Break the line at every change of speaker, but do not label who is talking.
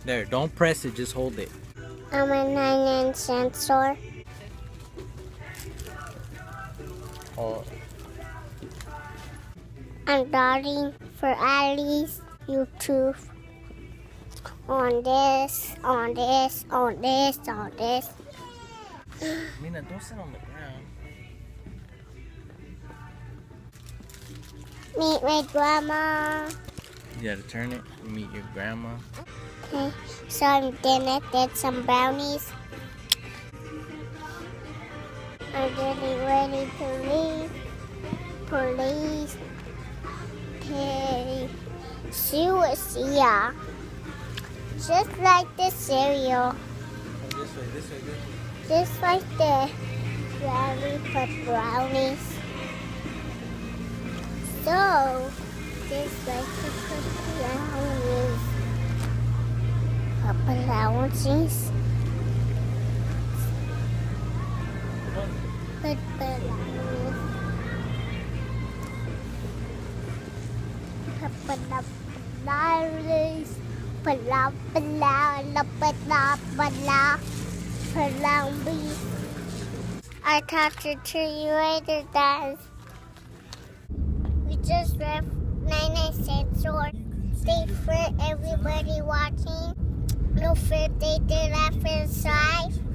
There, don't press it, just hold it.
I'm a 99-cent store.
Oh.
I'm darting for Ali's YouTube. On this, on this, on this, on this.
Mina, don't sit on the ground.
Meet my grandma.
You gotta turn it and meet your grandma.
Okay, so I'm gonna get some brownies. I'm getting ready to leave. Police. Okay. She was here. Just like the cereal.
This way, this way, this way.
Just like the brownie for brownies. So, just like the brownies for brownies. For brownies. For brownies. Blah, blah, blah, blah, blah, blah. I'll talk to you later, guys. We just left 99 store. Thanks for everybody watching. Don't forget to like and subscribe.